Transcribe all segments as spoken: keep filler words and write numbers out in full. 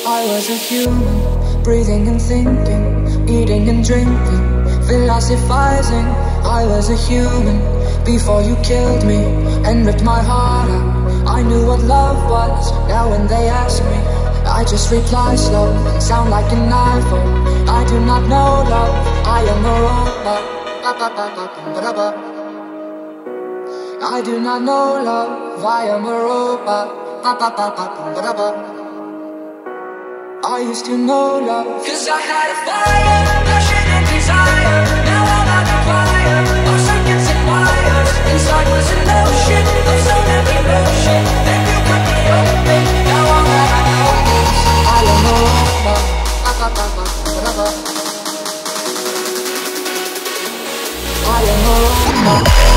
I was a human, breathing and thinking, eating and drinking, philosophizing. I was a human before you killed me and ripped my heart out. I knew what love was. Now when they ask me, I just reply slow and sound like an iPhone. I do not know love, I am a robot. I do not know love, I am a robot. I used to know love, cause I had a fire, passion and desire. Now I'm out of fire, of circuits and wires. Inside was an ocean of so many emotion. Then you cut me open, now all that I know is I am a robot. I am a robot.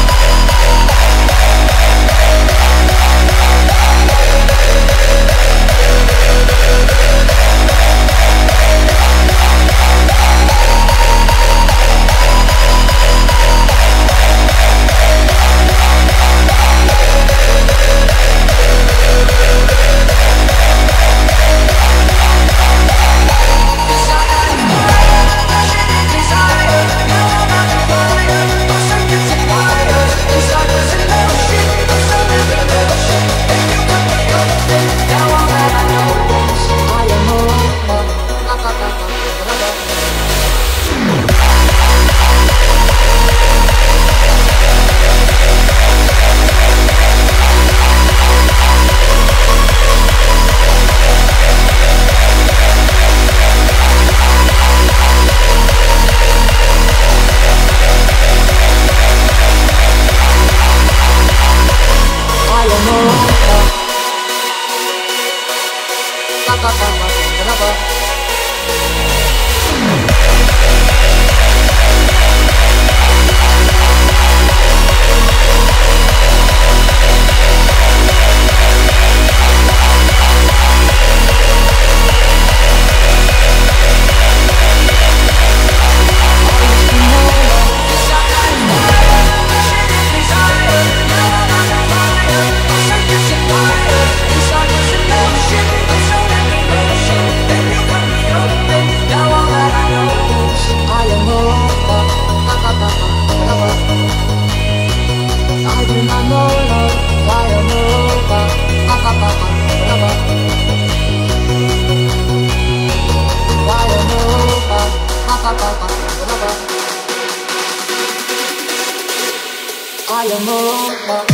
I am a robot.